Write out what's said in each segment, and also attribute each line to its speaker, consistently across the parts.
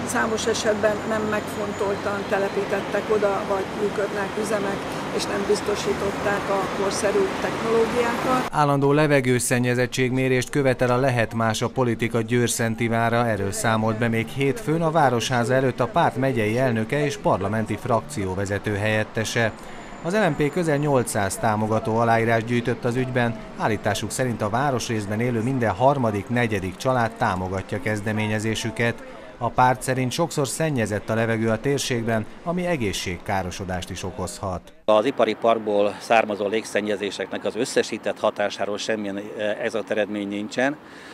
Speaker 1: számos esetben nem megfontoltan telepítettek oda, vagy működnek üzemek, és nem biztosították a korszerű technológiákat.
Speaker 2: Állandó levegőszennyezettségmérést követel a Lehet Más a politika Győr-Szentivára, erről számolt be még hétfőn a Városháza előtt a párt megyei elnöke és parlamenti frakcióvezető helyettese. Az LMP közel 800 támogató aláírás gyűjtött az ügyben, állításuk szerint a városrészben élő minden harmadik, negyedik család támogatja kezdeményezésüket. A párt szerint sokszor szennyezett a levegő a térségben, ami egészségkárosodást is okozhat.
Speaker 3: Az ipari parkból származó légszennyezéseknek az összesített hatásáról semmilyen exakt eredmény nincsen.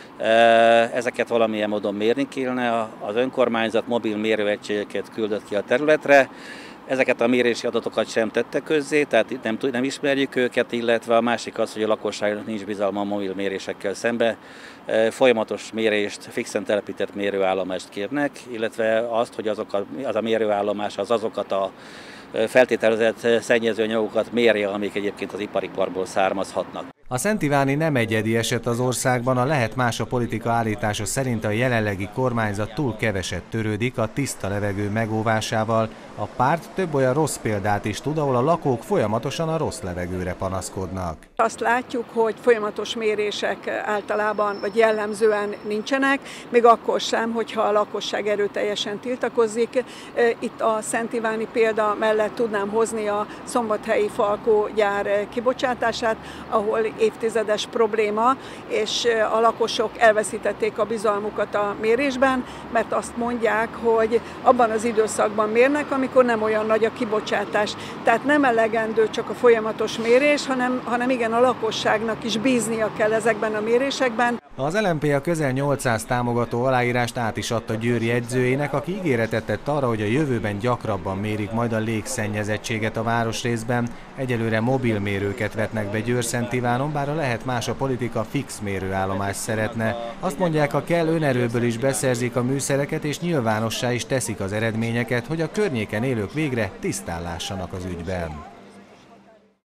Speaker 3: Ezeket valamilyen módon mérni kéne. Az önkormányzat mobil mérőegységeket küldött ki a területre. Ezeket a mérési adatokat sem tette közzé, tehát nem ismerjük őket, illetve a másik az, hogy a lakosságnak nincs bizalma a mobil mérésekkel szembe. Folyamatos mérést, fixen telepített mérőállomást kérnek, illetve azt, hogy az a mérőállomás azokat a feltételezett szennyezőanyagokat mérje, amik egyébként az ipari parkból származhatnak.
Speaker 2: A szentiváni nem egyedi eset az országban, a Lehet Más a politika állítása szerint a jelenlegi kormányzat túl keveset törődik a tiszta levegő megóvásával. A párt több olyan rossz példát is tud, ahol a lakók folyamatosan a rossz levegőre panaszkodnak.
Speaker 1: Azt látjuk, hogy folyamatos mérések általában vagy jellemzően nincsenek, még akkor sem, hogyha a lakosság erőteljesen tiltakozik. Itt a szentiváni példa mellett tudnám hozni a szombathelyi Falkó gyár kibocsátását, ahol évtizedes probléma, és a lakosok elveszítették a bizalmukat a mérésben, mert azt mondják, hogy abban az időszakban mérnek, amikor nem olyan nagy a kibocsátás. Tehát nem elegendő csak a folyamatos mérés, hanem igen, a lakosságnak is bíznia kell ezekben a mérésekben.
Speaker 2: Az LMP a közel 800 támogató aláírást át is adta győri edzőjének, aki ígéretet tett arra, hogy a jövőben gyakrabban mérik majd a légszennyezettséget a városrészben. Egyelőre mobilmérőket vetnek be Győr-Szentiváron, bár a Lehet Más a politika fix mérőállomást szeretne. Azt mondják, ha kell, önerőből is beszerzik a műszereket és nyilvánossá is teszik az eredményeket, hogy a környéken élők végre tisztán lássanak az ügyben.